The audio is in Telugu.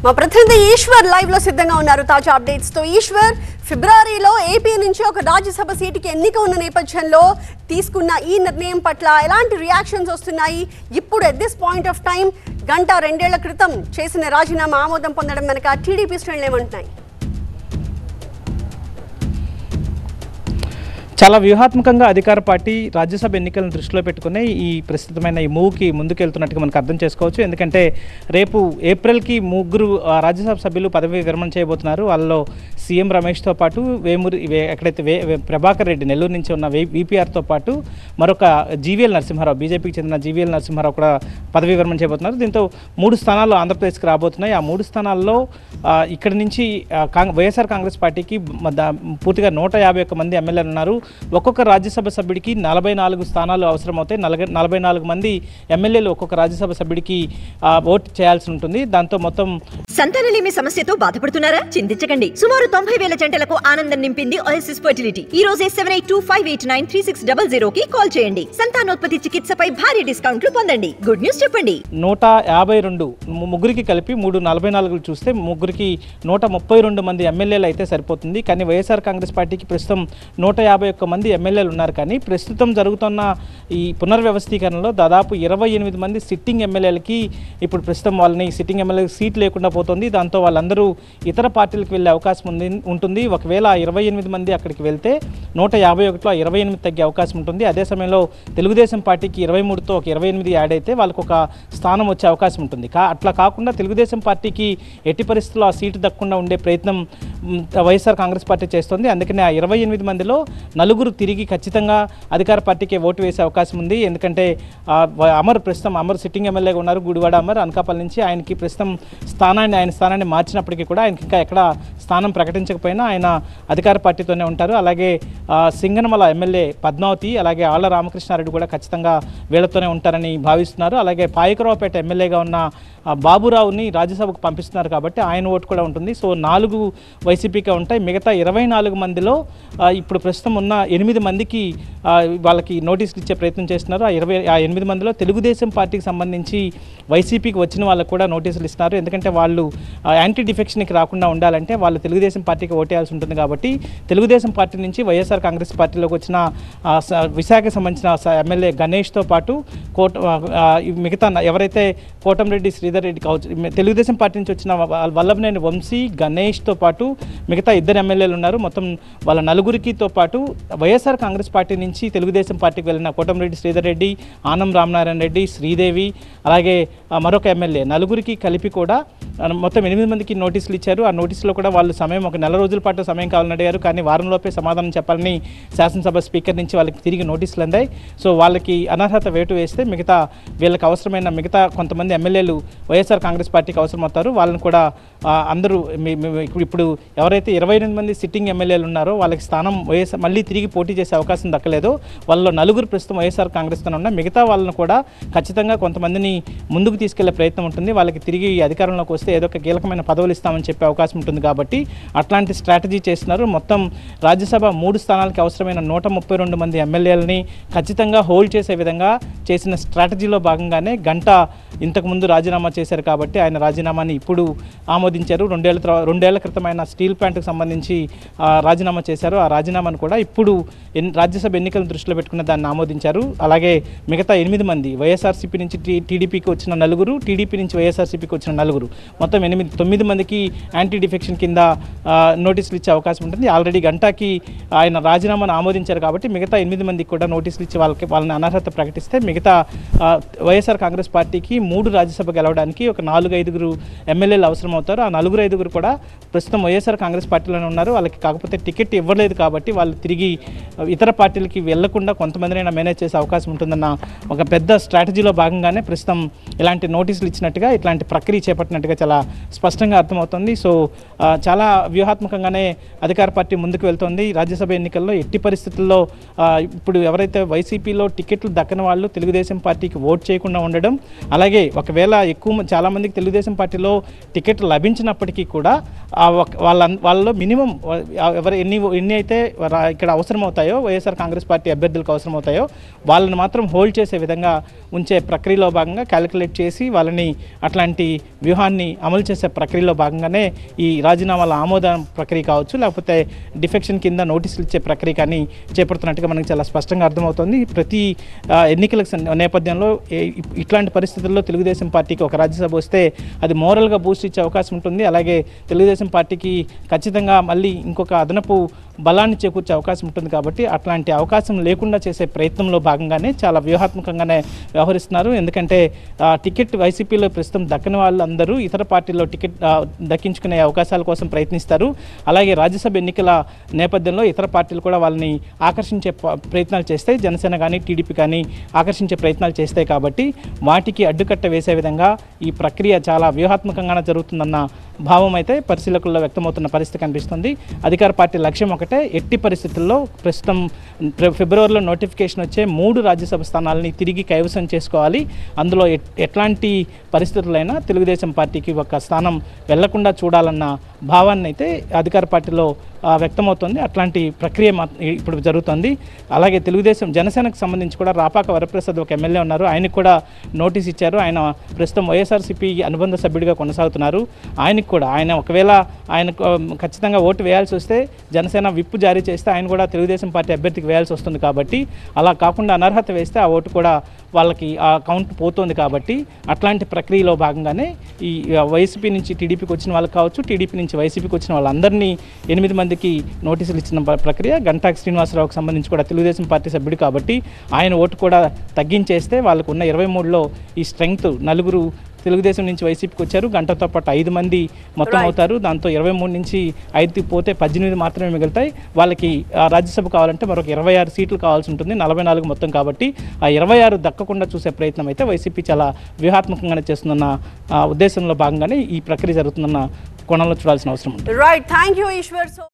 మా ప్రతినిధి ఈశ్వర్ లైవ్ లో సిద్ధంగా ఉన్నారు తాజా అప్డేట్స్ తో. ఈశ్వర్, ఫిబ్రవరిలో ఏపీ నుంచి ఒక రాజ్యసభ సీటుకి ఎన్నిక ఉన్న నేపథ్యంలో తీసుకున్న ఈ నిర్ణయం పట్ల ఎలాంటి రియాక్షన్స్ వస్తున్నాయి? ఇప్పుడు at this point of time గంట రెండేళ్ల క్రితం చేసిన రాజీనామా ఆమోదం పొందడం వెనక టీడీపీ శ్రేణులు ఏమంటున్నాయి? చాలా వ్యూహాత్మకంగా అధికార పార్టీ రాజ్యసభ ఎన్నికలను దృష్టిలో పెట్టుకుని ఈ ప్రస్తుతమైన ఈ మూవ్కి ముందుకెళ్తున్నట్టుగా మనకు అర్థం చేసుకోవచ్చు. ఎందుకంటే రేపు ఏప్రిల్కి 3 రాజ్యసభ సభ్యులు పదవి విరమణ చేయబోతున్నారు. వాళ్ళలో సీఎం రమేష్తో పాటు ఎక్కడైతే ప్రభాకర్ రెడ్డి నెల్లూరు నుంచి ఉన్న వీపీఆర్తో పాటు మరొక జీవీఎల్ నరసింహారావు, బీజేపీకి చెందిన జీవీఎల్ నరసింహారావు కూడా పదవి విరమణ చేయబోతున్నారు. దీంతో 3 స్థానాలు ఆంధ్రప్రదేశ్కి రాబోతున్నాయి. ఆ 3 స్థానాల్లో ఇక్కడి నుంచి వైఎస్ఆర్ కాంగ్రెస్ పార్టీకి పూర్తిగా 151 మంది ఎమ్మెల్యేలు ఉన్నారు. ఒక్కొక్క రాజ్యసభ సభ్యుడికి 44 స్థానాలు అవసరమవుతాయి. 44 మంది ఎమ్మెల్యేలు ఒక్కొక్క రాజ్యసభ సభ్యుడికి ఓటు చేయాల్సి ఉంటుంది. దాంతో మొత్తం సంతానలేమి సమస్యతో బాధపడుతున్నారా? చింతించకండి. సుమారు 90,000 జంటలకు ఆనందం నింపింది ఓఎస్ఎస్ ఫర్టిలిటీ. ఈ రోజే 7825893600 కి కాల్ చేయండి. సంతానోత్పత్తి చికిత్సపై భారీ డిస్కౌంట్లు పొందండి. గుడ్ న్యూస్ చెప్పండి. 152 ముగ్గురికి కలిపి 344 చూస్తే ముగ్గురికి 132 మంది ఎమ్మెల్యేలు అయితే సరిపోతుంది. కానీ వైఎస్ఆర్ కాంగ్రెస్ పార్టీకి ప్రస్తుతం 151 మంది ఎమ్మెల్యేలు ఉన్నారు. కానీ ప్రస్తుతం జరుగుతున్న ఈ పునర్వ్యవస్థీకరణలో దాదాపు 28 మంది సిట్టింగ్ ఎమ్మెల్యేలకి ఇప్పుడు ప్రస్తుతం వాళ్ళని సిట్టింగ్ ఎమ్మెల్యేలకు సీట్ లేకుండా పోతుంది. దాంతో వాళ్ళందరూ ఇతర పార్టీలకు వెళ్ళే అవకాశం ఉంటుంది. ఒకవేళ 28 మంది అక్కడికి వెళ్తే 151లో 28 తగ్గే అవకాశం ఉంటుంది. అదే సమయంలో తెలుగుదేశం పార్టీకి 23తో ఒక 28 యాడ్ అయితే వాళ్ళకు ఒక స్థానం వచ్చే అవకాశం ఉంటుంది. అట్లా కాకుండా తెలుగుదేశం పార్టీకి ఎట్టి పరిస్థితుల్లో ఆ సీటు దక్కకుండా ఉండే ప్రయత్నం వైఎస్ఆర్ కాంగ్రెస్ పార్టీ చేస్తుంది. అందుకని ఆ 28 మందిలో 4 తిరిగి ఖచ్చితంగా అధికార పార్టీకి ఓటు వేసే అవకాశం ఉంది. ఎందుకంటే ప్రస్తుతం అమర్ సిట్టింగ్ ఎమ్మెల్యేగా ఉన్నారు. గుడివాడ అమర్ అనకాపల్లి నుంచి. ఆయనకి ప్రస్తుతం ఆయన స్థానాన్ని మార్చినప్పటికీ కూడా ఆయనకి ఇంకా ఎక్కడ స్థానం ప్రకటించకపోయినా ఆయన అధికార పార్టీతోనే ఉంటారు. అలాగే సింగనమల ఎమ్మెల్యే పద్మావతి, అలాగే ఆళ్ల రామకృష్ణారెడ్డి కూడా ఖచ్చితంగా వీళ్ళతోనే ఉంటారని భావిస్తున్నారు. అలాగే పాయకరావుపేట ఎమ్మెల్యేగా ఉన్న బాబురావుని రాజ్యసభకు పంపిస్తున్నారు కాబట్టి ఆయన ఓటు కూడా ఉంటుంది. సో 4 వైసీపీగా ఉంటాయి. మిగతా 24 మందిలో ఇప్పుడు ప్రస్తుతం ఉన్న 8 మందికి వాళ్ళకి నోటీసులు ఇచ్చే ప్రయత్నం చేస్తున్నారు. ఆ 8 మందిలో తెలుగుదేశం పార్టీకి సంబంధించి వైసీపీకి వచ్చిన వాళ్ళకు కూడా నోటీసులు ఇస్తున్నారు. ఎందుకంటే వాళ్ళు యాంటీ డిఫెక్షన్కి రాకుండా ఉండాలంటే వాళ్ళు తెలుగుదేశం పార్టీకి ఓటేయాల్సి ఉంటుంది. కాబట్టి తెలుగుదేశం పార్టీ నుంచి వైఎస్ఆర్ కాంగ్రెస్ పార్టీలోకి వచ్చిన విశాఖకు సంబంధించిన ఎమ్మెల్యే గణేష్తో పాటు మిగతా ఎవరైతే కోటంరెడ్డి శ్రీధర్ రెడ్డి కావచ్చు, తెలుగుదేశం పార్టీ నుంచి వచ్చిన వల్లభనేని వంశీ, గణేష్తో పాటు మిగతా 2 ఎమ్మెల్యేలు ఉన్నారు. మొత్తం వాళ్ళ 4తో పాటు వైఎస్ఆర్ కాంగ్రెస్ పార్టీ నుంచి తెలుగుదేశం పార్టీకి వెళ్ళిన కోటంరెడ్డి శ్రీధర్ రెడ్డి, ఆనం రామనారాయణ రెడ్డి, శ్రీదేవి, అలాగే మరొక ఎమ్మెల్యే 4కి కలిపి కూడా మొత్తం 8 మందికి నోటీసులు ఇచ్చారు. ఆ నోటీసులో కూడా వాళ్ళు సమయం ఒక 4 రోజుల పాటు సమయం కావాలని అడిగారు. కానీ వారంలోపే సమాధానం చెప్పాలని శాసనసభ స్పీకర్ నుంచి వాళ్ళకి తిరిగి నోటీసులు అందాయి. సో వాళ్ళకి అనర్హత వేటు వేస్తే మిగతా వీళ్ళకి అవసరమైన మిగతా కొంతమంది ఎమ్మెల్యేలు వైఎస్ఆర్ కాంగ్రెస్ పార్టీకి అవసరమవుతారు. వాళ్ళని కూడా అందరూ ఇప్పుడు ఎవరైతే 28 మంది సిట్టింగ్ ఎమ్మెల్యేలు ఉన్నారో వాళ్ళకి స్థానం మళ్ళీ తిరిగి పోటీ చేసే అవకాశం దక్కలేదు. వాళ్ళలో 4 ప్రస్తుతం వైఎస్ఆర్ కాంగ్రెస్తోనే ఉన్న మిగతా వాళ్ళను కూడా ఖచ్చితంగా కొంతమందిని ముందుకు తీసుకెళ్లే ప్రయత్నం ఉంటుంది. వాళ్ళకి తిరిగి అధికారంలోకి వస్తే ఏదో ఒక కీలకమైన పదవులు ఇస్తామని చెప్పే అవకాశం ఉంటుంది. కాబట్టి అట్లాంటి స్ట్రాటజీ చేస్తున్నారు. మొత్తం రాజ్యసభ 3 స్థానాలకి అవసరమైన 132 మంది ఎమ్మెల్యేలని ఖచ్చితంగా హోల్డ్ చేసే విధంగా చేసిన స్ట్రాటజీలో భాగంగానే గంట ఇంతకుముందు రాజీనామా చేశారు. కాబట్టి ఆయన రాజీనామాని ఇప్పుడు ఆమోదించారు. 2 ఏళ్ల క్రితం ఆయన స్టీల్ ప్లాంట్కి సంబంధించి రాజీనామా చేశారు. ఆ రాజీనామాను కూడా ఇప్పుడు రాజ్యసభ ఎన్నికలను దృష్టిలో పెట్టుకున్న దాన్ని ఆమోదించారు. అలాగే మిగతా 8 మంది వైఎస్ఆర్సీపీ నుంచి టీడీపీకి వచ్చిన 4, టీడీపీ నుంచి వైఎస్ఆర్సీపీకి వచ్చిన 4, మొత్తం 9 మందికి యాంటీ డిఫెక్షన్ కింద నోటీసులు ఇచ్చే అవకాశం ఉంటుంది. ఆల్రెడీ గంటకి ఆయన రాజీనామాను ఆమోదించారు. కాబట్టి మిగతా 8 మందికి కూడా నోటీసులు ఇచ్చి వాళ్ళని అనర్హత ప్రకటిస్తే మిగతా వైఎస్ఆర్ కాంగ్రెస్ పార్టీకి 3 రాజ్యసభ గెలవడానికి ఒక 4-5 ఎమ్మెల్యేలు అవసరం అవుతారు. ఆ 4-5 కూడా ప్రస్తుతం వైఎస్ఆర్ కాంగ్రెస్ పార్టీలోనే ఉన్నారు. వాళ్ళకి కాకపోతే టికెట్ ఇవ్వలేదు కాబట్టి వాళ్ళు తిరిగి ఇతర పార్టీలకి వెళ్లకుండా కొంతమందినైనా మేనేజ్ చేసే అవకాశం ఉంటుందన్న ఒక పెద్ద స్ట్రాటజీలో భాగంగానే ప్రస్తుతం ఇలాంటి నోటీసులు ఇచ్చినట్టుగా, ఇట్లాంటి ప్రక్రియ చేపట్టినట్టుగా చాలా స్పష్టంగా అర్థమవుతుంది. సో చాలా వ్యూహాత్మకంగానే అధికార పార్టీ ముందుకు వెళ్తోంది. రాజ్యసభ ఎన్నికల్లో ఎట్టి పరిస్థితుల్లో ఇప్పుడు ఎవరైతే వైసీపీలో టికెట్లు దక్కని వాళ్ళు తెలుగుదేశం పార్టీకి ఓట్ చేయకుండా ఉండడం, అలాగే ఒకవేళ చాలామందికి తెలుగుదేశం పార్టీలో టికెట్ లభించినప్పటికీ కూడా వాళ్ళలో మినిమం ఎవరు ఎన్ని అయితే ఇక్కడ అవసరమవుతాయో వైఎస్ఆర్ కాంగ్రెస్ పార్టీ అభ్యర్థులకు అవసరమవుతాయో వాళ్ళని మాత్రం హోల్డ్ చేసే విధంగా ఉంచే ప్రక్రియలో భాగంగా క్యాలిక్యులేట్ చేసి వాళ్ళని అట్లాంటి వ్యూహాన్ని అమలు చేసే ప్రక్రియలో భాగంగానే ఈ రాజీనామాల ఆమోదం ప్రక్రియ కావచ్చు, లేకపోతే డిఫెక్షన్ కింద నోటీసులు ఇచ్చే ప్రక్రియ కానీ చేపడుతున్నట్టుగా మనకి చాలా స్పష్టంగా అర్థమవుతుంది. ప్రతి ఎన్నికల నేపథ్యంలో ఇట్లాంటి పరిస్థితుల్లో తెలుగుదేశం పార్టీకి ఒక రాజ్యసభ వస్తే అది మోరల్గా బూస్ట్ ఇచ్చే అవకాశం ఉంటుంది. అలాగే తెలుగుదేశం పార్టీకి ఖచ్చితంగా మళ్ళీ ఇంకొక అదనపు బలాన్ని చేకూర్చే అవకాశం ఉంటుంది. కాబట్టి అట్లాంటి అవకాశం లేకుండా చేసే ప్రయత్నంలో భాగంగానే చాలా వ్యూహాత్మకంగానే వ్యవహరిస్తున్నారు. ఎందుకంటే టికెట్ వైసీపీలో ప్రస్తుతం దక్కని వాళ్ళందరూ ఇతర పార్టీల్లో టికెట్ దక్కించుకునే అవకాశాల కోసం ప్రయత్నిస్తారు. అలాగే రాజ్యసభ ఎన్నికల నేపథ్యంలో ఇతర పార్టీలు కూడా వాళ్ళని ఆకర్షించే ప్రయత్నాలు చేస్తాయి. జనసేన కానీ టీడీపీ కానీ ఆకర్షించే ప్రయత్నాలు చేస్తాయి. కాబట్టి వాటికి అడ్డుకట్ట వేసే విధంగా ఈ ప్రక్రియ చాలా వ్యూహాత్మకంగానే జరుగుతుందన్న భావం అయితే పరిశీలకుల్లో వ్యక్తమవుతున్న పరిస్థితి కనిపిస్తుంది. అధికార పార్టీ లక్ష్యం ఒకటే, ఎట్టి పరిస్థితుల్లో ప్రస్తుతం ఫిబ్రవరిలో నోటిఫికేషన్ వచ్చే 3 రాజ్యసభ స్థానాలని తిరిగి కైవసం చేసుకోవాలి. అందులో ఎట్లాంటి పరిస్థితులైనా తెలుగుదేశం పార్టీకి ఒక స్థానం వెళ్లకుండా చూడాలన్న భావాన్ని అయితే అధికార పార్టీలో వ్యక్తమవుతుంది. అట్లాంటి ప్రక్రియ ఇప్పుడు జరుగుతుంది. అలాగే తెలుగుదేశం జనసేనకు సంబంధించి కూడా రాపాక వరప్రసాద్ ఒక ఎమ్మెల్యే ఉన్నారు. ఆయనకు కూడా నోటీస్ ఇచ్చారు. ఆయన ప్రస్తుతం వైఎస్ఆర్సీపీ అనుబంధ సభ్యుడిగా కొనసాగుతున్నారు. ఆయనకు కూడా ఒకవేళ ఆయనకు ఖచ్చితంగా ఓటు వేయాల్సి వస్తే జనసేన విప్పు జారీ చేస్తే ఆయన కూడా తెలుగుదేశం పార్టీ అభ్యర్థికి వేయాల్సి వస్తుంది. కాబట్టి అలా కాకుండా అనర్హత వేస్తే ఆ ఓటు కూడా వాళ్ళకి ఆ కౌంట్ పోతుంది. కాబట్టి అట్లాంటి ప్రక్రియలో భాగంగానే ఈ వైసీపీ నుంచి టీడీపీకి వచ్చిన వాళ్ళకి కావచ్చు, టీడీపీ నుంచి వైసీపీకి వచ్చిన వాళ్ళందరినీ 8 మందికి నోటీసులు ఇచ్చిన ప్రక్రియ. గంటాకి శ్రీనివాసరావుకి సంబంధించి కూడా తెలుగుదేశం పార్టీ సభ్యుడు కాబట్టి ఆయన ఓటు కూడా తగ్గించేస్తే వాళ్ళకు ఉన్న 23లో ఈ స్ట్రెంగ్త్ 4 తెలుగుదేశం నుంచి వైసీపీకి వచ్చారు. గంటతో పాటు 5 మంది మొత్తం అవుతారు. దాంతో 23 నుంచి 5 పోతే 18 మాత్రమే మిగులుతాయి. వాళ్ళకి రాజ్యసభ కావాలంటే మరొక 26 సీట్లు కావాల్సి ఉంటుంది, 44 మొత్తం. కాబట్టి ఆ 26 దక్కకుండా చూసే ప్రయత్నం అయితే వైసీపీ చాలా వ్యూహాత్మకంగానే చేస్తుందన్న ఉద్దేశంలో భాగంగానే ఈ ప్రక్రియ జరుగుతుందన్న కోణంలో చూడాల్సిన అవసరం ఉంది. Right, thank you Eshwar.